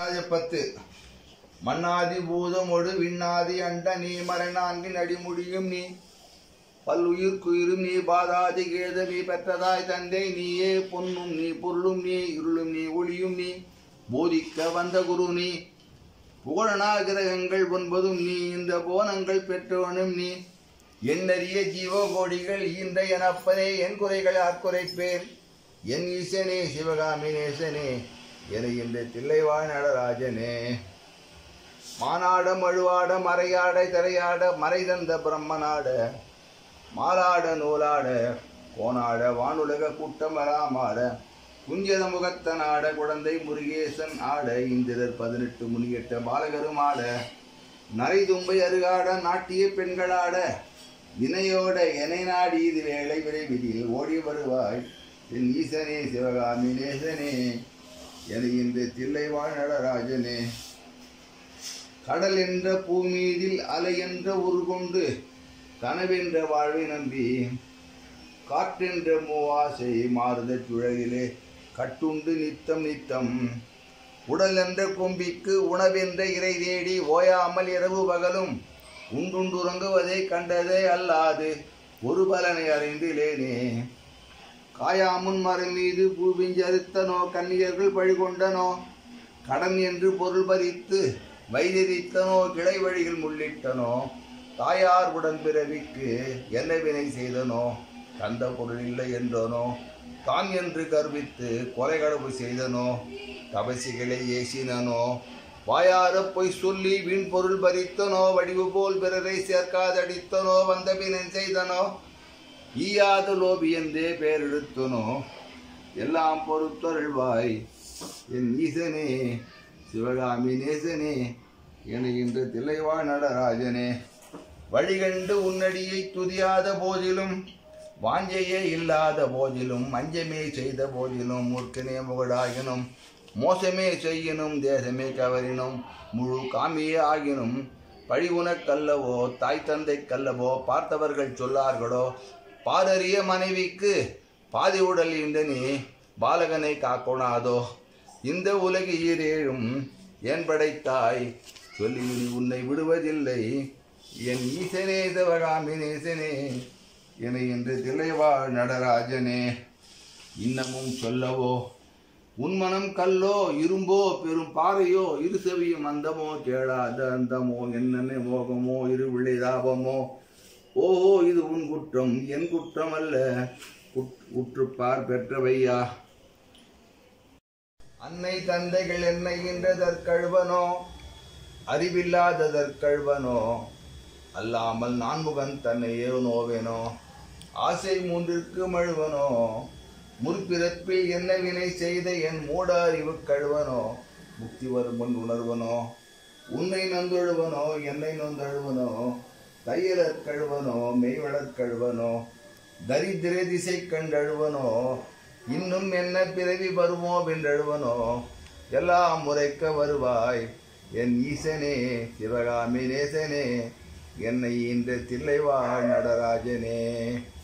10 மண்ணாதி பூதமொடு விண்ணாதி அண்ட நீ மரணான்கின் அடிமுடியும் நீ பல்லுயிர்க்குயிரும் நீ பாதாதி கேத நீ பெற்றதாய் தந்தை நீயே பொன்னும் நீ பொருளும் நீ இருளும் நீ ஒளியும் நீ போதிக்க வந்த குரு நீ புகழனா கிரகங்கள் 9 நீ இந்த போனங்கள் பெற்றோனும் நீ எண்ணறிய ஜீவகோடிகள் ஈன்ற எனப்பதே என் குறைகளை ஆட்குறைப்பேன் என் ஈசனே சிவகாமி நேசனே என இந்த தில்லைவாழ் நடராஜனே மானாட மழுவாட மறையாட திரையாட மறை தந்த பிரம்மனாட மாலாட நூலாட கோனாட வானுலக கூட்டம் வராமாட குஞ்சத முகத்தனாட குழந்தை முருகேசன் ஆட இந்திரர் 18 முனியட்ட பாலகரும் ஆட நரை தும்பை அருகாட நாட்டிய பெண்களாட வினையோட எனை நாடி இது வேளை விரைவில் ஓடி வருவாய் என் ஈசனே சிவகாமி நேசனே என இந்த தில்லைவாழ் நடராஜனே கடல் என்ற பூமீதில் அலை என்ற உருகொண்டு கனவென்ற வாழ்வை நம்பி காற்றென்ற மூவாசை மாறுத சுழலிலே கட்டுண்டு நித்தம் நித்தம் உடல் என்ற கொம்பிக்கு உணவென்ற இறை தேடி ஓயாமல் இரவு பகலும் உண்டுறங்குவதை கண்டதே அல்லாது ஒரு பலனை அறிந்திலேனே காயாமுன் மரம் மீது பூவிஞ்சறுத்தனோ கன்னியர்கள் பழிகொண்டனோ கடன் என்று பொருள் பறித்து வைத்திரித்தனோ கிளை வழிகள் முள்ளிட்டனோ தாயார் உடன் பிறவிக்கு என்ன வினை செய்தனோ கந்த பொருள் இல்லை என்றனோ தான் என்று கர்வித்து கொலைகளவு செய்தனோ தபசிகளை ஏசினனோ வாயார பொய் சொல்லி வீண் பொருள் பறித்தனோ வடிவு போல் பிறரை சேர்க்காதடித்தனோ வந்த பினன் செய்தனோ ஈயாத லோபி என்றே பேரெடுத்தனோ எல்லாம் பொறுத்தருள்வாய் என் ஈசனே சிவகாமி நேசனே என இன்று தில்லைவாழ் நடராஜனே வழிகண்டு உன்னடியை துதியாத போதிலும் வாஞ்சையே இல்லாத போதிலும் அஞ்சமே செய்த போதிலும் மூர்க்கனே முகடாகினும் மோசமே செய்யினும் தேசமே கவரினும் முழு காமியே ஆகினும் பழி உனக்கல்லவோ தாய் தந்தை கல்லவோ பார்த்தவர்கள் சொல்லார்களோ பாரறிய மனைவிக்கு பாதி உடல் இந்தனி பாலகனை காக்கொணாதோ இந்த உலகு ஈரேழும் ஏன் படைத்தாய் சொல்லி உன்னை விடுவதில்லை என் ஈசனே சிவகாமி நேசனே என என்று தில்லைவாழ் நடராஜனே இன்னமும் சொல்லவோ உன்மனம் கல்லோ இரும்போ பெரும் பாறையோ இருசவியும் அந்தமோ கேளாத அந்தமோ என்னென்ன மோகமோ இருவிழை தாபமோ ஓஹோ இது உன் குற்றம் என் குற்றம் அல்ல உற்றுப்பார் பெற்றவையா அன்னை தந்தைகள் என்னைகின்றதற்கழ்வனோ அறிவில்லாததற்கழ்வனோ அல்லாமல் நான்முகன் தன்னையே நோவேனோ ஆசை 3ற்கு மழுவனோ முற்பிறப்பில் என்ன வினை செய்த என் மூட அறிவு கழுவனோ முக்தி வரும் முன் உணர்வனோ உன்னை நொந்தழுவனோ என்னை நொந்தழுவனோ தையலற் கழுவனோ மெய்வளற் கழுவனோ தரித்திர திசை கண்டழுவனோ இன்னும் என்ன பிறவி வருமோ வென்றழுவனோ எல்லாம் முறைக்க வருவாய் என் ஈசனே சிவகாமி நேசனே என்னை இந்த தில்லைவாழ் நடராஜனே.